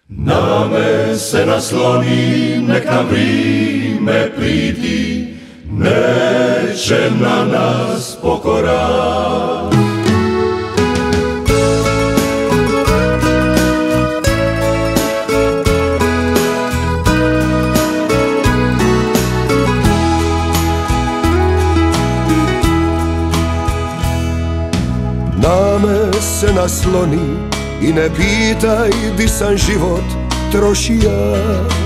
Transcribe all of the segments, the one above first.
Name se nasloni, nek nam vrime priti, neće na nas pokora. Name se nasloni i ne pitaj di sam život trošija.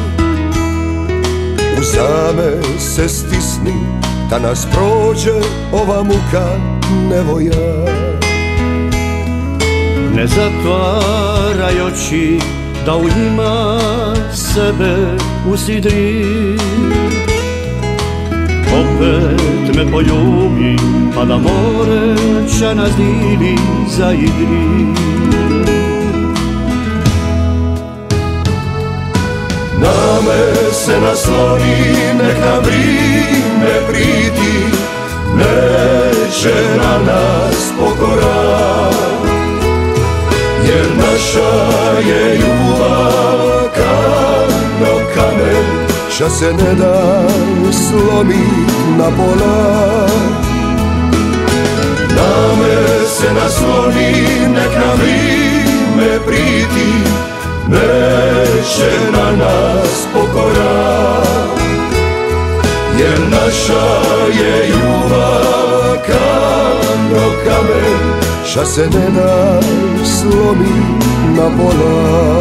Uzame se stisni da nas prođe ova muka nevoja. Ne zatvaraj oči da u njima sebe usidri. Opet me poljubi pa da more će nas dili zaigri. Name se nasloni, nek nam vrime priti, neće na nas pokora. Jer naša je ljubav kamno kamen, ša se ne da slomit na pola. Name se nasloni, nek nam vrime priti, neće na nas pokora. Jer naša je ljubav kamno kamen, ša se ne da slomit na pola.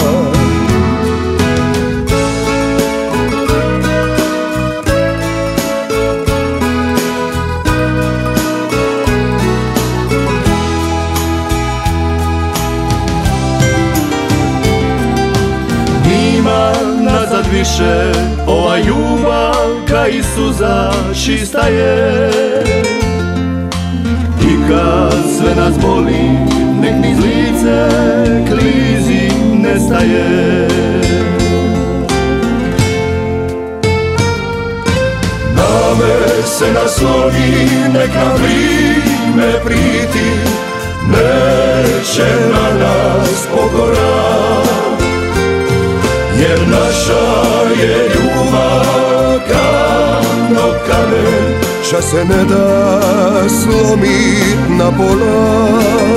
Nazad više ova ljubav ka i suza čista je. I kad sve nas boli, nek niz lice klizi nestaje. Name se nasloni, nek nam vrime priti, neće na nas pokora. Jer naša je ljubav kamno kamen, ša se ne da slomit na pola.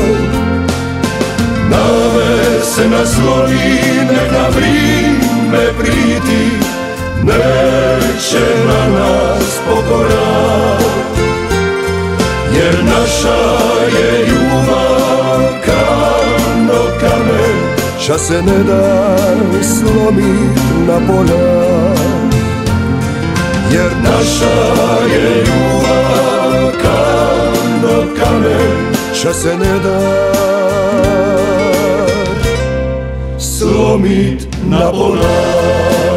Name se nasloni, nek nam vrime priti, neće na nas pokora. Jer naša je ljubav kamno kamen, ša se ne da slomit na pola. Jer naša je ljubav kamno kamen, ša se ne da slomit na pola.